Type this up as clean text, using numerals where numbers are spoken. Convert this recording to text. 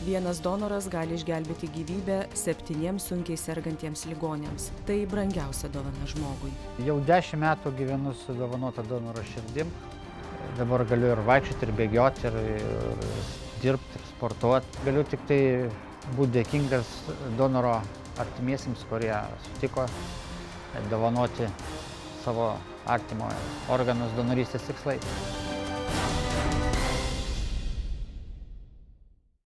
Vienas donoras gali išgelbėti gyvybę 7 sunkiai sergantiems ligoniams. Tai brangiausia dovana žmogui. Jau 10 metų gyvenu su dovanota donoro širdim. Dabar galiu ir vaikščioti, ir bėgioti, ir dirbti, ir sportuoti. Galiu tik tai būti dėkingas donoro artimiesiems, kurie sutiko dovanoti savo artimo organus donorystės tikslais.